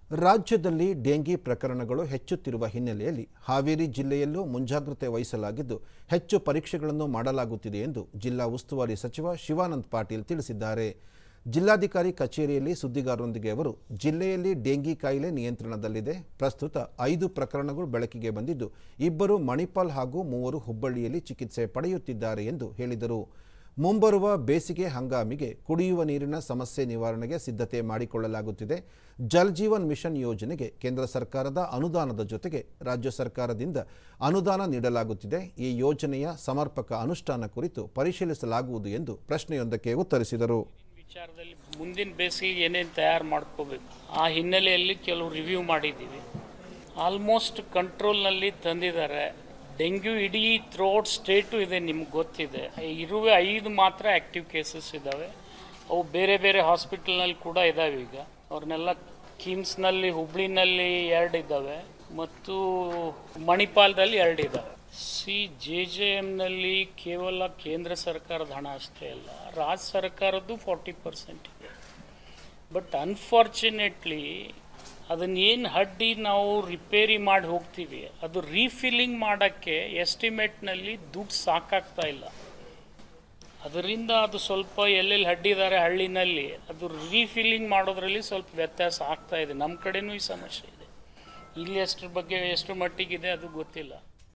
ರಾಜ್ಯದಲ್ಲಿ ಡೆಂಗಿ ಪ್ರಕರಣಗಳು ಹೆಚ್ಚುತ್ತಿರುವ ಹಿನ್ನೆಲೆಯಲ್ಲಿ ಹಾವೇರಿ ಜಿಲ್ಲೆಯಲ್ಲೂ ಮುಂಜಾಗ್ರತೆ ವಹಿಸಲಾಗಿದ್ದು ಹೆಚ್ಚು ಪರೀಕ್ಷೆಗಳನ್ನು ಮಾಡಲಾಗುತ್ತಿದೆ ಎಂದು ಜಿಲ್ಲಾ ಉಸ್ತುವಾರಿ ಸಚಿವ ಶಿವಾನಂದ ಪಾಟೀಲ್ ತಿಳಿಸಿದ್ದಾರೆ. ಜಿಲ್ಲಾಧಿಕಾರಿ ಕಚೇರಿಯಲ್ಲಿ ಸುದ್ದಿಗಾರರೊಂದಿಗೆ ಅವರು ಜಿಲ್ಲೆಯಲ್ಲಿ ಡೆಂಗಿ ಕಾಯಿಲೆ ನಿಯಂತ್ರಣದಲ್ಲಿದೆ. ಪ್ರಸ್ತುತ 5 ಪ್ರಕರಣಗಳು ಬೆಳಕಿಗೆ ಬಂದಿದ್ದು 2 ಮಣಿಪಾಲ್ ಹಾಗೂ 3 ಹುಬ್ಬಳ್ಳಿಯಲ್ಲಿ ಚಿಕಿತ್ಸೆ ಪಡೆಯುತ್ತಿದ್ದಾರೆ ಎಂದು ಹೇಳಿದರು. ಮುಂಬರುವ ಬೇಸಿಗೆ ಹಂಗಾಮಿಗೆ ಕುಡಿಯುವ ನೀರಿನ ಸಮಸ್ಯೆ ನಿವಾರಣೆಗೆ ಸಿದ್ಧತೆ ಮಾಡಿಕೊಳ್ಳಲಾಗುತ್ತಿದೆ. ಜಲ್ ಜೀವನ್ ಮಿಷನ್ ಯೋಜನೆಗೆ ಕೇಂದ್ರ ಸರ್ಕಾರದ ಅನುದಾನದ ಜೊತೆಗೆ ರಾಜ್ಯ ಸರ್ಕಾರದಿಂದ ಅನುದಾನ ನೀಡಲಾಗುತ್ತಿದೆ. ಈ ಯೋಜನೆಯ ಸಮರ್ಪಕ ಅನುಷ್ಠಾನ ಕುರಿತು ಪರಿಶೀಲಿಸಲಾಗುವುದು ಎಂದು ಪ್ರಶ್ನೆಯೊಂದಕ್ಕೆ ಉತ್ತರಿಸಿದರು. ವಿಚಾರದಲ್ಲಿ ಮುಂದಿನ ಬೇಸಿಗೆ ಏನೇನು ತಯಾರು ಮಾಡ್ಕೋಬೇಕು ಆ ಹಿನ್ನೆಲೆಯಲ್ಲಿ ಕೆಲವು ರಿವ್ಯೂ ಮಾಡಿದ್ದೀವಿ. ಆಲ್ಮೋಸ್ಟ್ ಕಂಟ್ರೋಲ್ನಲ್ಲಿ ತಂದಿದ್ದಾರೆ. ಡೆಂಗ್ಯೂ ಇಡೀ ಥ್ರೂಔಟ್ ಸ್ಟೇಟು ಇದೆ, ನಿಮ್ಗೆ ಗೊತ್ತಿದೆ. ಇರುವ 5 ಮಾತ್ರ ಆ್ಯಕ್ಟಿವ್ ಕೇಸಸ್ ಇದ್ದಾವೆ. ಅವು ಬೇರೆ ಬೇರೆ ಹಾಸ್ಪಿಟಲ್ನಲ್ಲಿ ಕೂಡ ಇದ್ದಾವೆ. ಈಗ ಅವ್ರನ್ನೆಲ್ಲ ಕಿಮ್ಸ್ನಲ್ಲಿ, ಹುಬ್ಳಿನಲ್ಲಿ 2 ಇದ್ದಾವೆ ಮತ್ತು ಮಣಿಪಾಲದಲ್ಲಿ 2 ಇದ್ದಾವೆ. JJMನಲ್ಲಿ ಕೇವಲ ಕೇಂದ್ರ ಸರ್ಕಾರದ ಹಣ ಅಷ್ಟೇ ಅಲ್ಲ, ರಾಜ್ಯ ಸರ್ಕಾರದ್ದು 40% ಇದೆ. ಬಟ್ ಅನ್ಫಾರ್ಚುನೇಟ್ಲಿ ಅದನ್ನೇನು ಹಡ್ಡಿ ನಾವು ರಿಪೇರಿ ಮಾಡಿ ಹೋಗ್ತೀವಿ, ಅದು ರೀಫಿಲ್ಲಿಂಗ್ ಮಾಡೋಕ್ಕೆ ಎಸ್ಟಿಮೇಟ್ನಲ್ಲಿ ದುಡ್ಡು ಸಾಕಾಗ್ತಾ ಇಲ್ಲ. ಅದರಿಂದ ಅದು ಸ್ವಲ್ಪ ಎಲ್ಲೆಲ್ಲಿ ಹಡ್ಡಿದ್ದಾರೆ ಹಳ್ಳಿನಲ್ಲಿ ಅದು ರೀಫಿಲ್ಲಿಂಗ್ ಮಾಡೋದ್ರಲ್ಲಿ ಸ್ವಲ್ಪ ವ್ಯತ್ಯಾಸ ಆಗ್ತಾ ಇದೆ. ನಮ್ಮ ಕಡೆನೂ ಈ ಸಮಸ್ಯೆ ಇದೆ. ಇಲ್ಲಿ ಎಷ್ಟು ಮಟ್ಟಿಗಿದೆ ಅದು ಗೊತ್ತಿಲ್ಲ.